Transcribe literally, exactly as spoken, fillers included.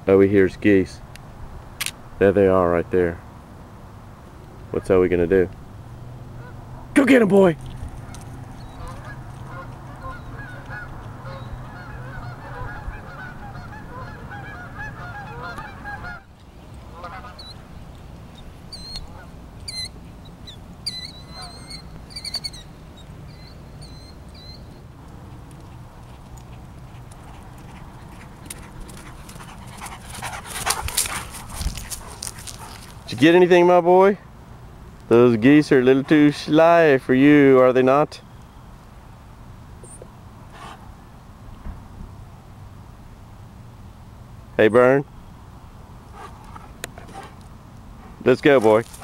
Over here's geese. There they are right there. What's Owie gonna do? Go get him, boy! Did you get anything, my boy? Those geese are a little too sly for you, are they not? Hey, Burn. Let's go, boy.